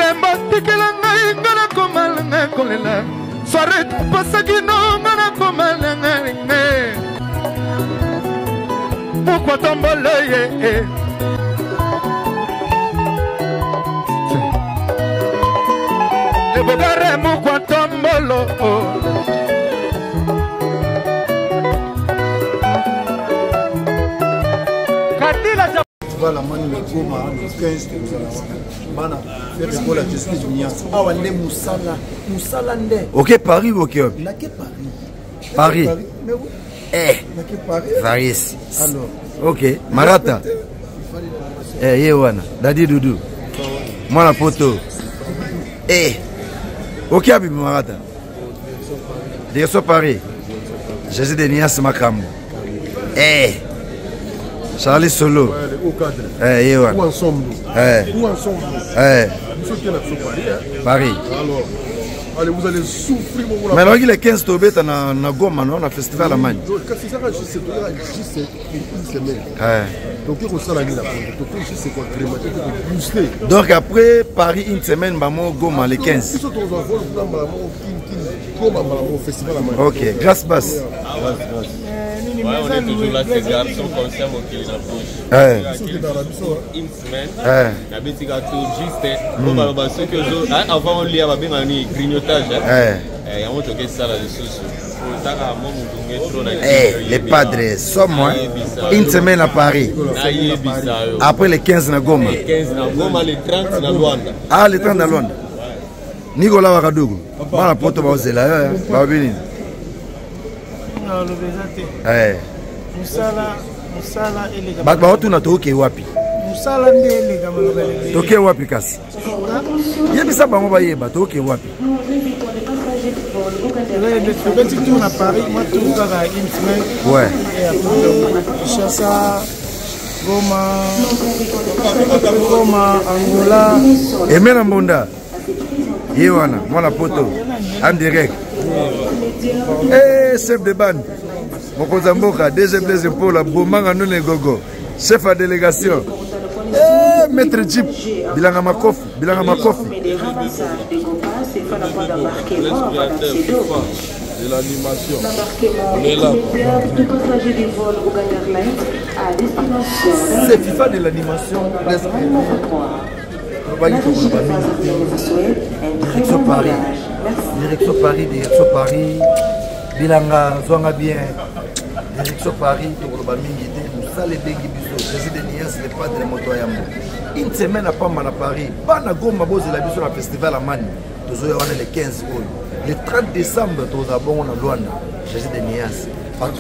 Zemba tikela ngai ngana komalanga kolela soirée pasaki no ngana komalanga ne pourquoi tombole le bogare pourquoi tombolo la mani le goma le 15 bana faire pour la justice uniance awa nde musala nde OK Paris OK na ke Paris mais oui na ke Paris Paris alors OK Marata yewana Dadi Doudou mwana poto OK Habibi Marata direction Paris Jésus de Nias Makambo Charlie Solo. Où ensemble. Paris. Alors, allez, vous allez souffrir. Mais alors, il est 15 tombés dans Goma, non? On a festival à Magne. Donc après Paris une semaine, Goma les 15. Ok, grâce basse. Ouais, on est toujours là, ces garçons comme ça, mon qui une semaine, la bête est juste, avant on lit à un grignotage. Et on te dit ça là-dessus. Les padres, sommes une semaine à Paris. Après les 15 na Goma. Les 15 na Goma, les 30 na Luanda. Ah, les 30 na Luanda. Nicolas Wakadougou. Voilà, pour toi, c'est là. Bah tu na toke wapi musala ndele kama toke wapi kasi yebisa bango ba yeba toke wapi petit tour à Paris moi tout ça à une semaine ouais Chassa Goma Angola et mena mbonda yewana mwana poto en direct chef de bande Mokozamboka, deuxième pour la Bomanga non gogo. Chef à délégation. Maître Jeep, Bilanga Makofi. Les ramassages de Goma, c'est pas la fois d'embarquement de l'animation. L'embarquement du passager du vol Uganda Airlines à destination. C'est FIFA de l'animation. Direction Paris. Direction Paris, direction Paris. Bilanga, Zwanga bien. Direction Paris, Jésus de Nias, le pas de la moto. Une semaine à Pamba à Paris. Bana Goma Bose la mission à festival à Mani. Nous avons le 15 août. Le 30 décembre, nous avons à Luanda. Jésus de Nias. Le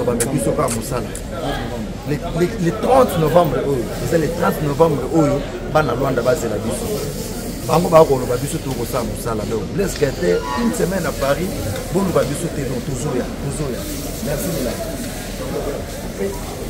30 novembre, c'est le 30 novembre, Bana Luanda base la mission. Bango ba ko loba biso to ko sa musala donc laisse que une semaine à Paris bon ba biso te toujours ya merci Milan.